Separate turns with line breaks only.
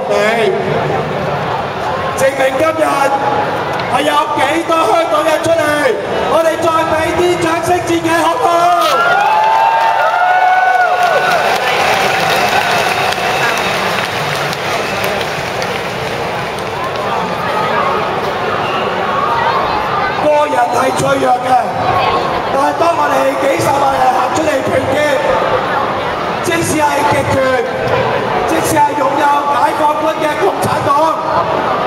地，證明今日係有幾多香港人出嚟，我哋再俾啲掌聲自己好唔好？個人係脆弱嘅，但係當我哋幾十萬人行出嚟團結，即使係極權，即使係擁有解放軍嘅共產黨，